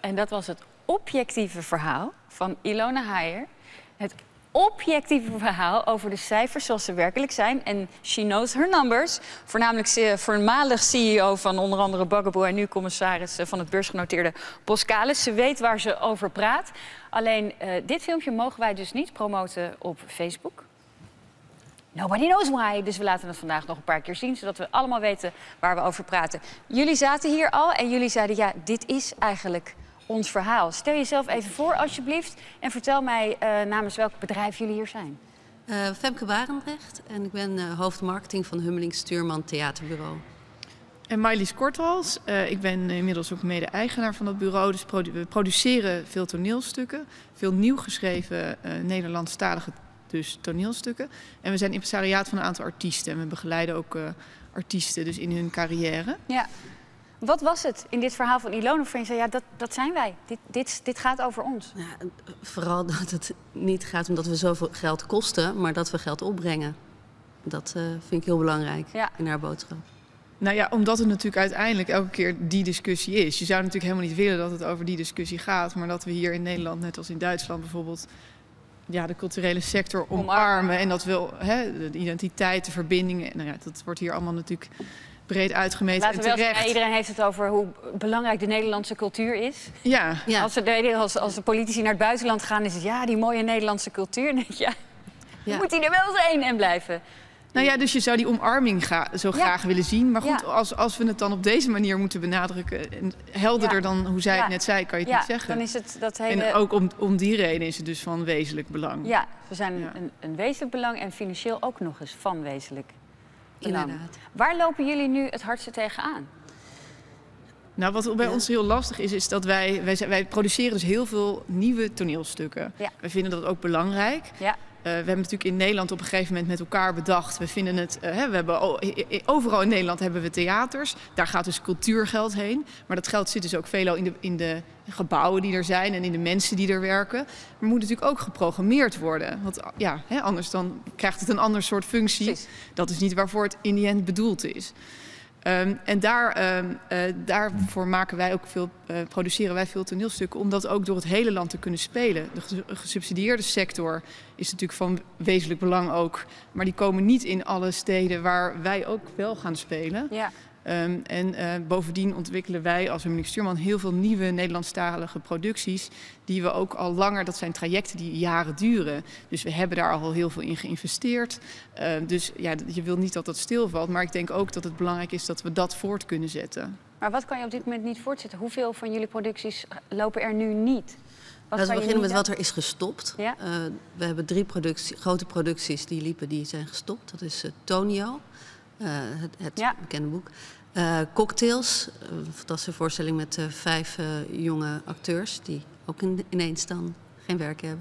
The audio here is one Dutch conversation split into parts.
En dat was het objectieve verhaal van Ilona Haier. Het objectieve verhaal over de cijfers zoals ze werkelijk zijn. En she knows her numbers. Voormalig CEO van onder andere Bugaboo en nu commissaris van het beursgenoteerde Boskalis. Ze weet waar ze over praat. Alleen dit filmpje mogen wij dus niet promoten op Facebook. Nobody knows why. Dus we laten het vandaag nog een paar keer zien, zodat we allemaal weten waar we over praten. Jullie zaten hier al en jullie zeiden, ja, dit is eigenlijk ons verhaal. Stel jezelf even voor, alsjeblieft. En vertel mij namens welk bedrijf jullie hier zijn. Femke Barendrecht en ik ben hoofdmarketing van Hummeling Stuurman Theaterbureau. En Maïlis Korthals. Ik ben inmiddels ook mede-eigenaar van dat bureau. Dus we produceren veel toneelstukken. Veel nieuw geschreven Nederlandstalige toneelstukken. En we zijn impresariaat van een aantal artiesten. En we begeleiden ook artiesten dus in hun carrière. Ja. Wat was het in dit verhaal van Ilona waarvan je zei, ja, dat zijn wij. Dit gaat over ons. Ja, vooral dat het niet gaat omdat we zoveel geld kosten, maar dat we geld opbrengen. Dat vind ik heel belangrijk in haar boodschap. Nou ja, omdat het natuurlijk uiteindelijk elke keer die discussie is. Je zou natuurlijk helemaal niet willen dat het over die discussie gaat. Maar dat we hier in Nederland, net als in Duitsland bijvoorbeeld, de culturele sector omarmen. En dat wil de identiteit, de verbindingen. Nou ja, dat wordt hier allemaal natuurlijk breed uitgemeten. Laten we en wel terecht. zeggen, iedereen heeft het over hoe belangrijk de Nederlandse cultuur is. Ja. Als de politici naar het buitenland gaan, is het die mooie Nederlandse cultuur. Moet die er wel zijn en blijven. Nou ja, dus je zou die omarming zo graag willen zien. Maar goed, als we het dan op deze manier moeten benadrukken, en helderder dan hoe zij het net zei, kan je het niet zeggen. Dan is het dat hele... En ook om die reden is het dus van wezenlijk belang. Ja, we zijn een wezenlijk belang en financieel ook nog eens van wezenlijk belang. Inderdaad. Waar lopen jullie nu het hardste tegenaan? Nou, wat bij ons heel lastig is dat wij produceren dus heel veel nieuwe toneelstukken. Ja. Wij vinden dat ook belangrijk. Ja. We hebben natuurlijk in Nederland op een gegeven moment met elkaar bedacht. We vinden het, we hebben overal in Nederland hebben we theaters. Daar gaat dus cultuurgeld heen. Maar dat geld zit dus ook veelal in de gebouwen die er zijn en in de mensen die er werken. Maar moet natuurlijk ook geprogrammeerd worden. Want anders dan krijgt het een ander soort functie. Precies. Dat is niet waarvoor het in die end bedoeld is. En daarvoor produceren wij veel toneelstukken om dat ook door het hele land te kunnen spelen. De gesubsidieerde sector is natuurlijk van wezenlijk belang ook. Maar die komen niet in alle steden waar wij ook wel gaan spelen. Ja. Bovendien ontwikkelen wij als Hummeling Stuurman heel veel nieuwe Nederlandstalige producties die we ook al langer, dat zijn trajecten die jaren duren. Dus we hebben daar al heel veel in geïnvesteerd. Dus je wil niet dat dat stilvalt, maar ik denk ook dat het belangrijk is dat we dat voort kunnen zetten. Maar wat kan je op dit moment niet voortzetten? Hoeveel van jullie producties lopen er nu niet? Laten we beginnen met wat er is gestopt. Ja? We hebben 3 grote producties die liepen, die zijn gestopt. Dat is Tonio, het bekende boek. Cocktails, een fantastische voorstelling met 5 jonge acteurs die ook ineens dan geen werk hebben.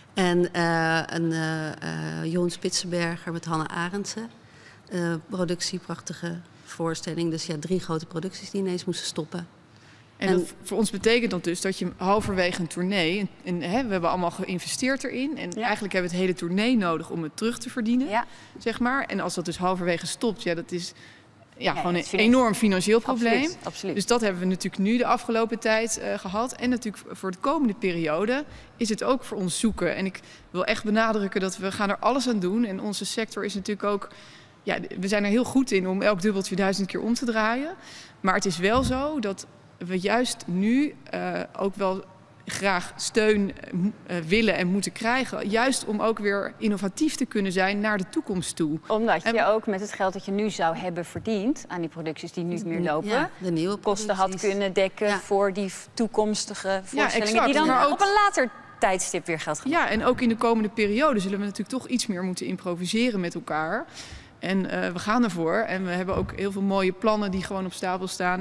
En Johan Spitsenberger met Hannah Arendse. Productie, prachtige voorstelling. Dus 3 grote producties die ineens moesten stoppen. En voor ons betekent dat dus dat je halverwege een tournee... we hebben allemaal geïnvesteerd erin. En eigenlijk hebben we het hele tournee nodig om het terug te verdienen. Zeg maar. En als dat dus halverwege stopt, dat is... gewoon een enorm financieel probleem. Absoluut. Dus dat hebben we natuurlijk nu de afgelopen tijd gehad. En natuurlijk voor de komende periode is het ook voor ons zoeken. En ik wil echt benadrukken dat we gaan er alles aan doen. En onze sector is natuurlijk ook... we zijn er heel goed in om elk dubbeltje 1000 keer om te draaien. Maar het is wel zo dat we juist nu ook wel graag steun willen en moeten krijgen. Juist om ook weer innovatief te kunnen zijn naar de toekomst toe. Omdat je ook met het geld dat je nu zou hebben verdiend aan die producties die niet meer lopen, de nieuwe kosten had kunnen dekken voor die toekomstige voorstellingen exact, die dan maar ook op een later tijdstip weer geld gaan. Ja, en ook in de komende periode zullen we natuurlijk toch iets meer moeten improviseren met elkaar. En we gaan ervoor. En we hebben ook heel veel mooie plannen die gewoon op stapel staan.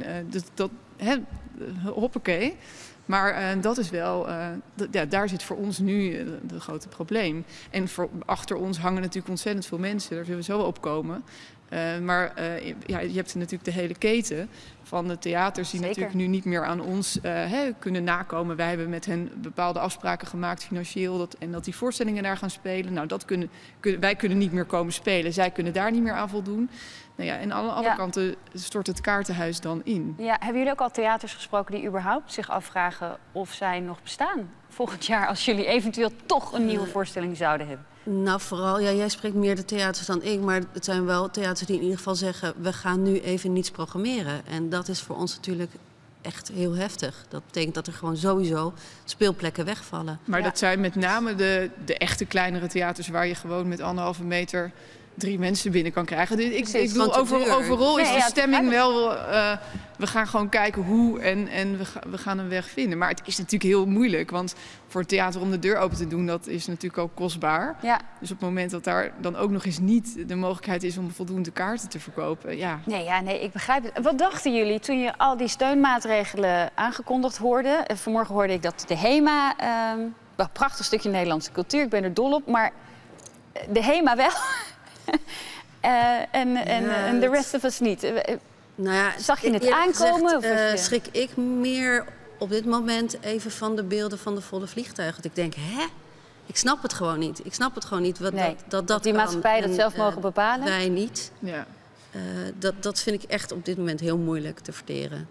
Hoppakee. Maar dat is wel, daar zit voor ons nu het grote probleem. En achter ons hangen natuurlijk ontzettend veel mensen. Daar zullen we zo wel op komen. Je hebt natuurlijk de hele keten van de theaters die natuurlijk nu niet meer aan ons kunnen nakomen. Wij hebben met hen bepaalde afspraken gemaakt financieel en dat die voorstellingen daar gaan spelen. Nou, wij kunnen niet meer komen spelen. Zij kunnen daar niet meer aan voldoen. Nou ja, en aan alle kanten stort het kaartenhuis dan in. Ja, hebben jullie ook al theaters gesproken die überhaupt zich afvragen of zij nog bestaan volgend jaar als jullie eventueel toch een nieuwe voorstelling zouden hebben? Nou, vooral, jij spreekt meer de theaters dan ik, maar het zijn wel theaters die in ieder geval zeggen, we gaan nu even niets programmeren. En dat is voor ons natuurlijk echt heel heftig. Dat betekent dat er gewoon sowieso speelplekken wegvallen. Maar dat zijn met name de echte kleinere theaters waar je gewoon met 1,5 meter 3 mensen binnen kan krijgen. Ik bedoel, overal is de stemming wel... we gaan gewoon kijken hoe en we gaan een weg vinden. Maar het is natuurlijk heel moeilijk, want voor het theater om de deur open te doen, dat is natuurlijk ook kostbaar. Ja. Dus op het moment dat daar dan ook nog eens niet de mogelijkheid is om voldoende kaarten te verkopen, ja. Nee, ik begrijp het. Wat dachten jullie toen je al die steunmaatregelen aangekondigd hoorde? Vanmorgen hoorde ik dat de HEMA, een prachtig stukje Nederlandse cultuur, ik ben er dol op, maar de HEMA wel... en de rest of us niet. Nou ja, zag je het aankomen? Gezegd, schrik ik meer op dit moment even van de beelden van de volle vliegtuigen. Dat ik denk, ik snap het gewoon niet. Ik snap het gewoon niet. Dat die maatschappij dat zelf mogen bepalen? Wij niet. Ja. Dat vind ik echt op dit moment heel moeilijk te verteren.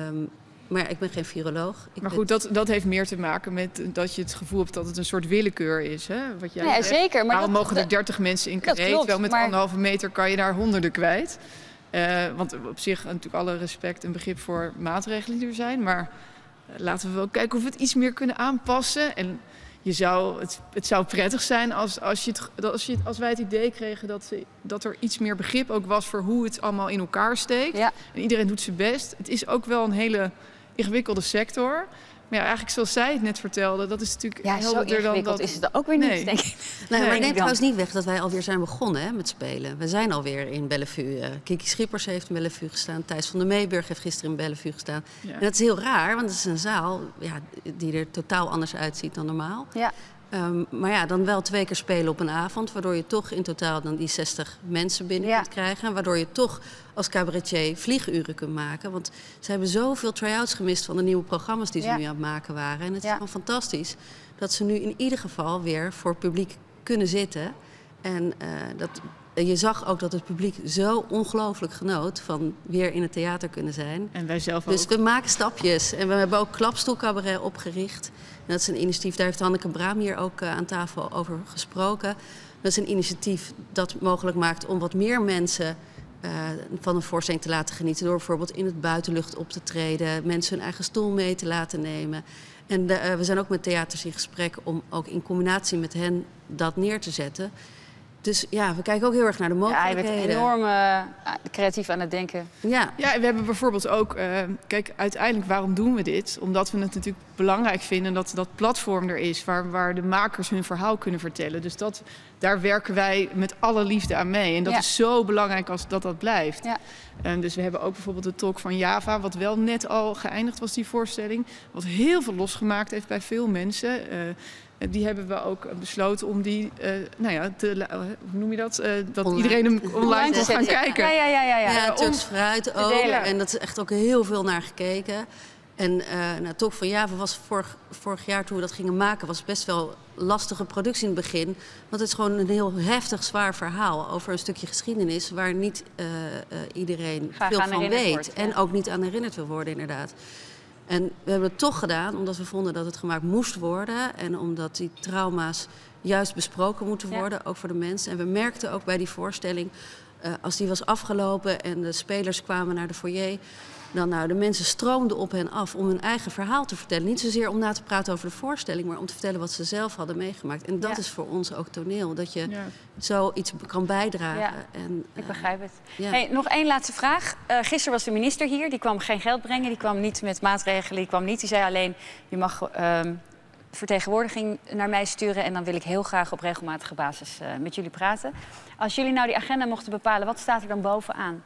Maar ik ben geen viroloog. Maar goed, dat heeft meer te maken met dat je het gevoel hebt dat het een soort willekeur is. Hè? Wat jij zegt. Zeker. Maar waarom mogen er 30 mensen in carré? Terwijl met 1,5 meter kan je daar honderden kwijt. Want op zich natuurlijk alle respect en begrip voor maatregelen die er zijn. Maar laten we wel kijken of we het iets meer kunnen aanpassen. En het zou prettig zijn als wij het idee kregen dat er iets meer begrip ook was voor hoe het allemaal in elkaar steekt. Ja. En iedereen doet zijn best. Het is ook wel een hele ingewikkelde sector. Maar ja, eigenlijk zoals zij het net vertelde, dat is natuurlijk helderder dan dat. Is het ook weer niet, denk ik. Maar neem trouwens niet weg dat wij alweer zijn begonnen met spelen. We zijn alweer in Bellevue. Kiki Schippers heeft in Bellevue gestaan. Thijs van der Meeburg heeft gisteren in Bellevue gestaan. Ja. En dat is heel raar, want het is een zaal die er totaal anders uitziet dan normaal. Ja. Maar ja, dan wel 2 keer spelen op een avond, waardoor je toch in totaal dan die 60 mensen binnen kunt krijgen. Waardoor je toch als cabaretier vlieguren kunt maken. Want ze hebben zoveel try-outs gemist van de nieuwe programma's die ze nu aan het maken waren. En het is gewoon fantastisch dat ze nu in ieder geval weer voor het publiek kunnen zitten. En je zag ook dat het publiek zo ongelooflijk genoot van weer in het theater kunnen zijn. En wij zelf ook. Dus we maken stapjes. En we hebben ook klapstoelcabaret opgericht. En dat is een initiatief, daar heeft Hanneke Braam hier ook aan tafel over gesproken. Dat is een initiatief dat mogelijk maakt om wat meer mensen van een voorstelling te laten genieten. Door bijvoorbeeld in het buitenlucht op te treden, mensen hun eigen stoel mee te laten nemen. En we zijn ook met theaters in gesprek om ook in combinatie met hen dat neer te zetten. Dus ja, we kijken ook heel erg naar de mogelijkheden. Ja, je bent enorm creatief aan het denken. Ja, en we hebben bijvoorbeeld ook... kijk, uiteindelijk, waarom doen we dit? Omdat we het natuurlijk belangrijk vinden dat dat platform er is... waar de makers hun verhaal kunnen vertellen. Dus daar werken wij met alle liefde aan mee. En dat is zo belangrijk als dat blijft. Ja. Dus we hebben ook bijvoorbeeld de talk van Java... wat wel net al geëindigd was, die voorstelling. Wat heel veel losgemaakt heeft bij veel mensen... Die hebben we ook besloten om die, hoe noem je dat? Dat online. Iedereen hem online wil gaan kijken. Ja, Turks Fruit ook. En dat is echt ook heel veel naar gekeken. En Talk van Java was vorig jaar toen we dat gingen maken... was best wel lastige productie in het begin. Want het is gewoon een heel heftig, zwaar verhaal... over een stukje geschiedenis waar niet iedereen veel van weet. En ook niet aan herinnerd wil worden, inderdaad. En we hebben het toch gedaan omdat we vonden dat het gemaakt moest worden. En omdat die trauma's juist besproken moeten worden, ook voor de mensen. En we merkten ook bij die voorstelling, als die was afgelopen en de spelers kwamen naar de foyer... dan de mensen stroomden op hen af om hun eigen verhaal te vertellen. Niet zozeer om na te praten over de voorstelling, maar om te vertellen wat ze zelf hadden meegemaakt. En dat is voor ons ook toneel, dat je zoiets kan bijdragen. Ja, ik begrijp het. Ja. Hey, nog één laatste vraag. Gisteren was de minister hier, die kwam geen geld brengen, die kwam niet met maatregelen, die zei alleen, je mag vertegenwoordiging naar mij sturen en dan wil ik heel graag op regelmatige basis met jullie praten. Als jullie nou die agenda mochten bepalen, wat staat er dan bovenaan?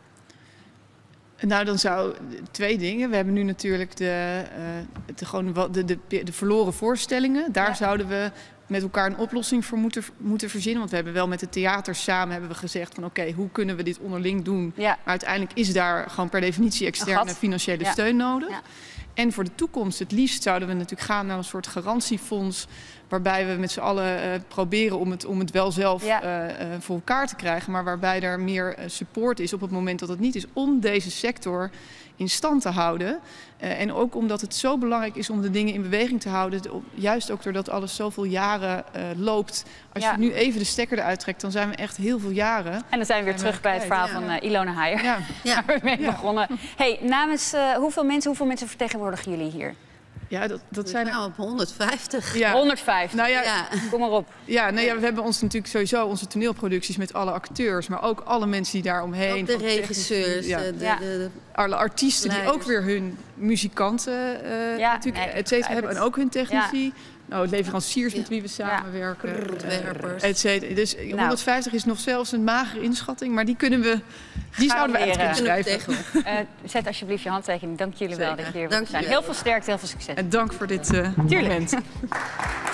Nou, dan zou 2 dingen. We hebben nu natuurlijk de verloren voorstellingen. Daar zouden we met elkaar een oplossing voor moeten verzinnen. Want we hebben wel met de theaters samen gezegd van oké, hoe kunnen we dit onderling doen? Ja. Maar uiteindelijk is daar gewoon per definitie externe financiële steun nodig. Ja. En voor de toekomst, het liefst zouden we natuurlijk gaan naar een soort garantiefonds, waarbij we met z'n allen proberen om het wel zelf voor elkaar te krijgen, maar waarbij er meer support is op het moment dat het niet is, om deze sector in stand te houden. En ook omdat het zo belangrijk is om de dingen in beweging te houden, juist ook doordat alles zoveel jaren loopt. Als je nu even de stekker eruit trekt, dan zijn we echt heel veel jaren. En dan zijn we weer terug bij het verhaal van Ilona Heijer, waar we mee begonnen. Hey, namens hoeveel mensen vertegenwoordigen jullie hier? Ja, dat zijn er op 150. Ja. 150. Nou ja, kom maar op. Ja, we hebben ons natuurlijk sowieso onze toneelproducties met alle acteurs, maar ook alle mensen die daar omheen. Ook de regisseurs, alle artiesten die ook weer hun muzikanten natuurlijk, et cetera, hebben en ook hun technici. Ja. Nou, leveranciers met wie we samenwerken. Dus 150 is nog zelfs een magere inschatting, maar die zouden we echt kunnen schrijven. Zet alsjeblieft je handtekening. Dank jullie wel dat je hier zijn. Heel veel sterkte, heel veel succes. En dank voor dit moment.